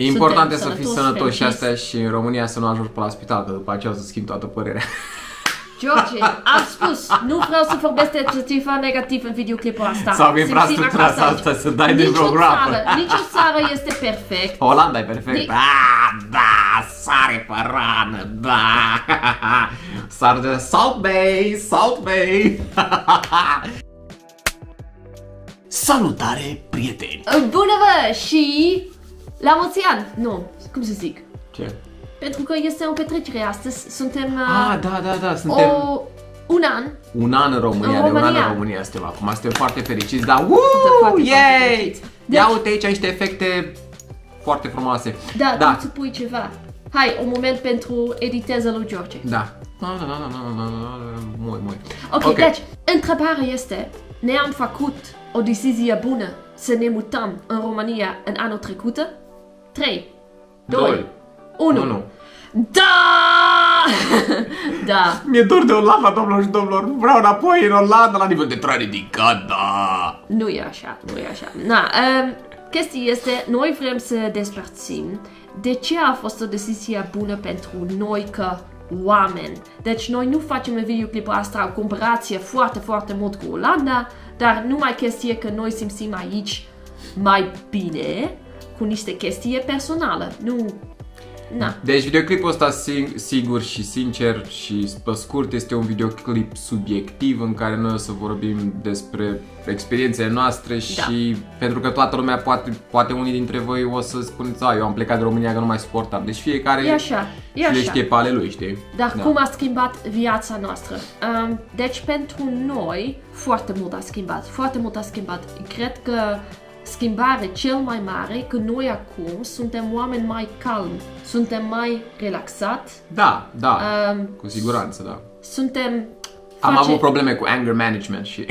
Important e să fii sănătos și astea și în România să nu ajungi pe la spital, că după aceea o să schimbi toată părerea. George, am spus, nu vreau să vorbesc de ceva negativ în videoclipul asta. Sau infrastructura asta să dai de vreo groapă. Nici o țară este perfect. Olanda e perfect. Da, sare pe rană, da. Sare de Salt Bay, Salt Bay. Salutare, prieteni. Bună vă și la mulți ani. Nu, cum să zic? Ce? Pentru că este o petrecere astăzi, suntem... Da, suntem... Un an. Un an în România, de un an în România suntem acum, suntem foarte fericiți, dar yay! Ia uite aici niște efecte foarte frumoase. Da, tu să pui ceva. Hai, un moment pentru editeza lui George. Da. Ok, deci, întrebarea este, ne-am făcut o decizie bună să ne mutăm în România în anul trecut? 3, 2, 1. Da! Da! Mi-e dor de Olanda, domnilor și domnilor. Vreau înapoi în Olanda la nivel de trai ridicat, da! Nu e așa, nu e așa. Na, chestia este, noi vrem să despărțim de ce a fost o decizie bună pentru noi ca oameni. Deci noi nu facem în videoclipul asta o comparație foarte, foarte mult cu Olanda, dar numai chestia că noi simțim aici mai bine cu niște chestii personale. Nu... Na. Deci videoclipul ăsta, sigur și sincer și pe scurt, este un videoclip subiectiv în care noi o să vorbim despre experiențele noastre și pentru că toată lumea, poate unii dintre voi o să spuneți, eu am plecat de România că nu mai suportam. Deci fiecare le știe pe ale lui, știi? Dar cum a schimbat viața noastră? Deci pentru noi foarte mult a schimbat, foarte mult a schimbat. Cred că schimbare cel mai mare că noi acum suntem oameni mai calmi, suntem mai relaxați. Da, cu siguranță, da. Am avut probleme cu anger management și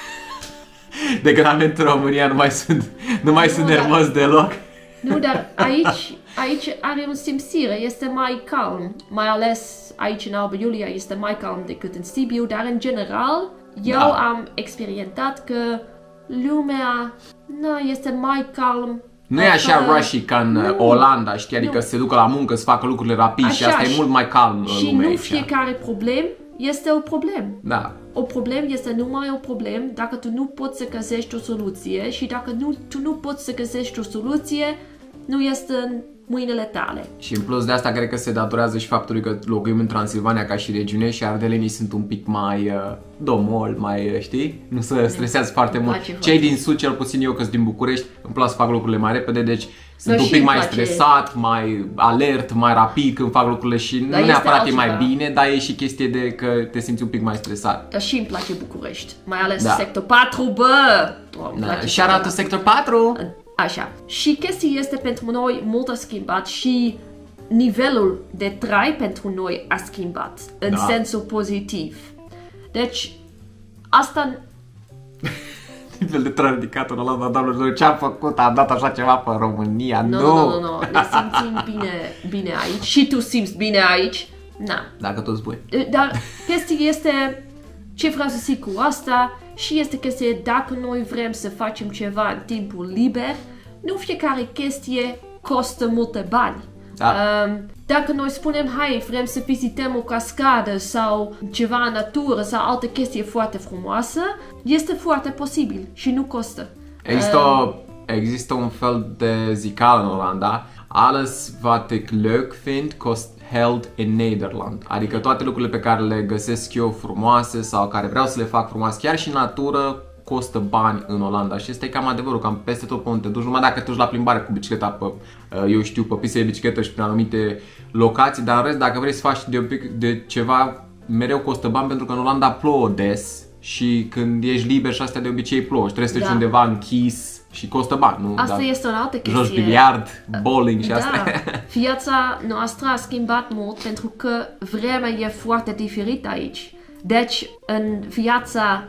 de când am venit în România nu mai sunt nervos deloc. Nu, dar aici are un simțire, este mai calm, mai ales aici în Alba Iulia este mai calm decât în Sibiu, dar în general eu am experimentat că lumea este mai calm. Nu e așa rushy ca în Olanda, știi? Adică să se ducă la muncă, să facă lucrurile rapid și asta e mult mai calm și lumea nu aici. Fiecare problem este o problem. Da. O problem este numai o problem dacă tu nu poți să găsești o soluție și dacă tu nu poți să găsești o soluție, nu este în mâinile tale. Și în plus de asta cred că se datorează și faptului că locuim în Transilvania ca și regiune și ardelenii sunt un pic mai domol, mai, știi? Nu se stresează foarte mult. Cei din sud, cel puțin eu că sunt din București, îmi place să fac lucrurile mai repede, deci sunt un pic mai stresat, mai alert, mai rapid când fac lucrurile și nu neapărat e mai bine, dar e și chestie de că te simți un pic mai stresat. Dar și îmi place București, mai ales sector 4, bă! Și arată sector 4! Așa. Și chestia este pentru noi mult a schimbat și nivelul de trai pentru noi a schimbat în sensul pozitiv. Deci, asta... Nivel de trai ridicat în Olanda, doamnelor, ce am făcut? Am dat așa ceva pe România? Nu, ne simțim bine aici și tu simți bine aici. Na. Dacă tu spui. Dar chestia este ce vreau să zic cu asta și este chestia dacă noi vrem să facem ceva în timpul liber, nu fiecare chestie costă multe bani. Dacă noi spunem, hai, vrem să vizităm o cascadă sau ceva în natură sau altă chestie foarte frumoasă, este foarte posibil și nu costă. Există un fel de zicală în Olanda, alles wat ik leuk vind kost held in Nederland. Adică toate lucrurile pe care le găsesc eu frumoase sau care vreau să le fac frumoase, chiar și în natură, costă bani în Olanda și este cam adevărul, cam peste tot pe unde te duci, numai dacă te duci la plimbare cu bicicleta pe, eu știu, pe piste de bicicletă și prin anumite locații, dar în rest, dacă vrei să faci de ceva, mereu costă bani pentru că în Olanda plouă des și când ești liber și astea de obicei plouă și trebuie să te duci undeva închis și costă bani, nu? Asta este o altă chestie. Joci biliard, bowling și astea. Viața noastră a schimbat mult pentru că vremea e foarte diferită aici. Deci, în viața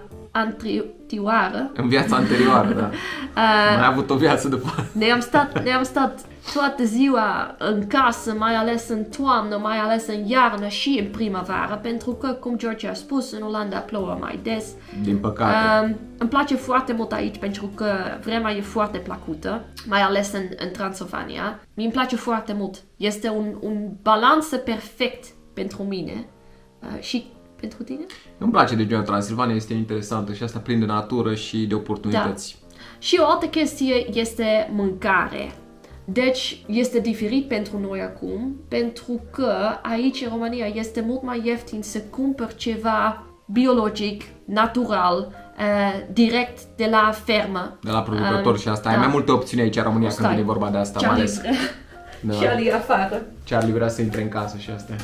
anterioară. În viața anterioară, da. Mai avut o viață după. Ne-am stat toată ziua în casă, mai ales în toamnă, mai ales în iarnă și în primăvară, pentru că, cum George a spus, în Olanda plouă mai des. Din păcate. Îmi place foarte mult aici pentru că vremea e foarte plăcută, mai ales în Transilvania. Mi-mi place foarte mult. Este un balanță perfect pentru mine și pentru tine? Îmi place regiunea Transilvania, este interesantă și asta plin de natură și de oportunități. Da. Și o altă chestie este mâncare. Deci este diferit pentru noi acum, pentru că aici în România este mult mai ieftin să cumpăr ceva biologic, natural, direct de la fermă. De la producător și asta. Ai mai multe opțiuni aici în România când vine vorba de asta. Charlie afară. Charlie vrea să intre în casă și asta.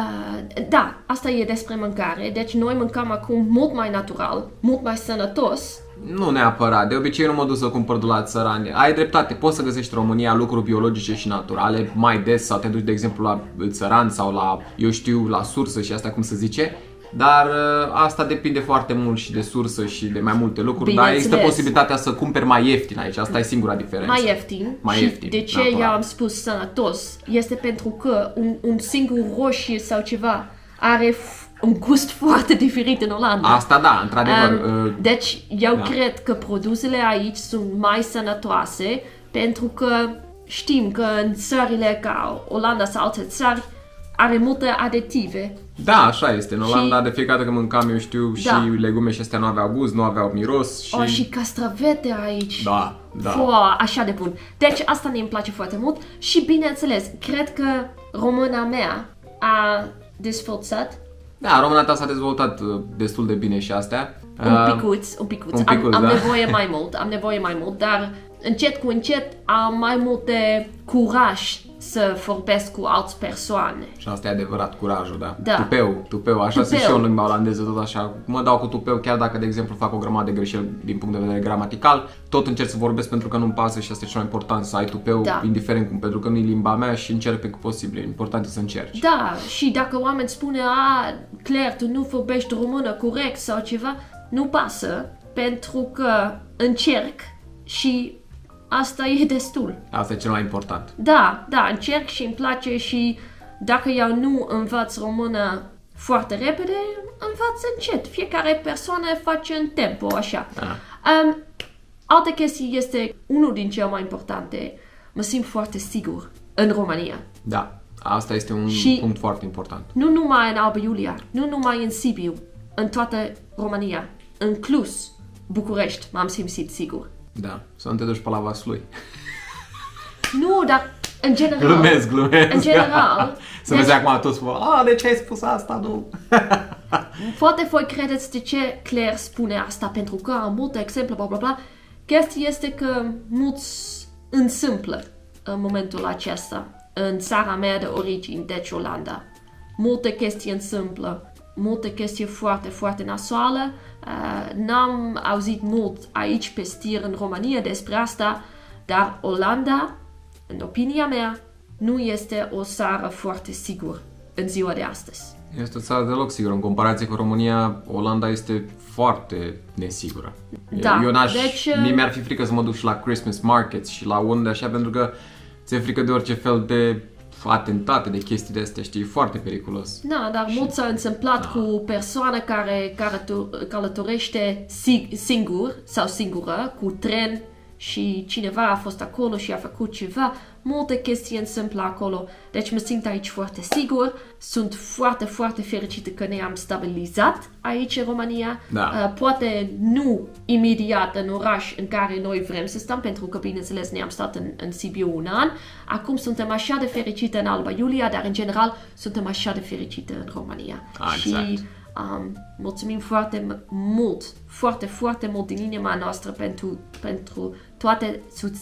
Da, asta e despre mâncare. Deci noi mâncăm acum mult mai natural, mult mai sănătos. Nu neapărat. De obicei nu mă duc să cumpăr de la țărani. Ai dreptate. Poți să găsești în România lucruri biologice și naturale mai des sau te duci, de exemplu, la țăran sau la, eu știu, la sursă și asta cum se zice. Dar asta depinde foarte mult și de sursă și de mai multe lucruri. Dar există posibilitatea să cumperi mai ieftin aici. Asta e singura diferență. Mai ieftin. Mai ieftin. De ce eu am spus sănătos? Este pentru că un singur roșie sau ceva are un gust foarte diferit în Olanda. Asta da, într-adevăr. Deci eu cred că produsele aici sunt mai sănătoase pentru că știm că în țările ca Olanda sau alte țări are multe aditive. Da, așa este. În Olanda de fiecare dată când mâncam, eu știu, și legume și astea nu aveau gust, nu aveau miros. Și... și castravete aici. Da. Așa de bun. Deci asta ne-mi place foarte mult și bineînțeles, cred că româna mea a dezvoltat. Da, româna ta s-a dezvoltat destul de bine și astea. Un picuț. Am nevoie mai mult, dar încet cu încet am mai multe curaj să vorbesc cu alte persoane. Și asta e adevărat, curajul, da. Tupeu, așa sunt și eu în limba olandeză, tot așa. Mă dau cu tupeu, chiar dacă, de exemplu, fac o grămadă de greșeli din punct de vedere gramatical, tot încerc să vorbesc pentru că nu-mi pasă și asta e cel mai important, să ai tupeu, indiferent cum, pentru că nu e limba mea și încerc pe cât posibil. Important e să încerci. Da, și dacă oameni spune, Claire, tu nu vorbești română corect sau ceva, nu pasă, pentru că încerc și asta e destul. Asta e cel mai important. Da, încerc și îmi place și dacă eu nu învăț română foarte repede, învăț încet. Fiecare persoană face în tempo, așa. Altă chestie este, unul din cele mai importante, mă simt foarte sigur în România. Da, asta este un punct foarte important. Nu numai în Alba Iulia, nu numai în Sibiu, în toată România, inclus București, m-am simțit sigur. Da, să nu te duci pe la Vaslui. Nu, dar în general... Glumesc. În general... Să vezi acum toți spun, de ce ai spus asta, nu? Poate voi credeți de ce Claire spune asta, pentru că am multe exemple, bla bla bla. Chestia este că mulți întâmplă în momentul acesta, în țara mea de origine, deci Olanda. Multe chestii întâmplă, multe chestii foarte, foarte nasoale. N-am auzit mult aici pe știri în România despre asta, dar Olanda, în opinia mea, nu este o țară foarte sigură în ziua de astăzi. Este o țară deloc sigură. În comparație cu România, Olanda este foarte nesigură. Da, mie mi-ar fi frică să mă duc și la Christmas markets și la unde așa, pentru că ți-e frică de orice fel de atentate, de chestii de astea, știi, foarte periculos. Da, dar mult s-a întâmplat cu persoane care călătorește singur sau singură, cu tren și cineva a fost acolo și a făcut ceva. Multe chestii întâmplă acolo. Deci mă simt aici foarte sigur. Sunt foarte, foarte fericită că ne-am stabilizat aici în România. Da. Poate nu imediat în oraș în care noi vrem să stăm, pentru că, bineînțeles, ne-am stat în Sibiu un an. Acum suntem așa de fericite în Alba Iulia, dar în general suntem așa de fericite în România. Exact. Și mulțumim foarte mult, foarte, foarte mult din inima noastră pentru toate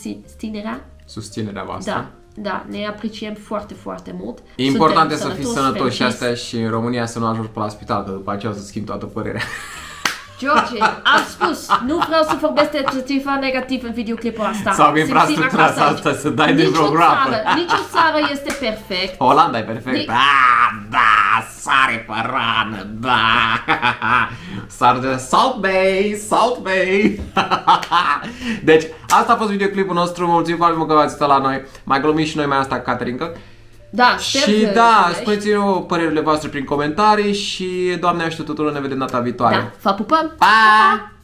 susținerea voastră. Da, ne apreciem foarte, foarte mult. E important să fii sănătos și astea și în România să nu ajungi pe la spital, că după aceea o să schimbi toată părerea. George, am spus, nu vreau să vorbesc despre ceva negativ în videoclipul ăsta. Sau că-i prea structurată asta să dai de vreo groapă. Nici o țară este perfect. Olanda e perfect. Da, sare pe rană, da. Sare de Salt Bay, Salt Bay. Deci, asta a fost videoclipul nostru. Mulțumim foarte mult că v-ați uitat la noi. Mai glumim și noi mai asta, Caterinca. Da, și da, spuneți-ne părerile voastre prin comentarii și Doamne ajută tuturor, ne vedem data viitoare. Da, vă pupăm! Pa!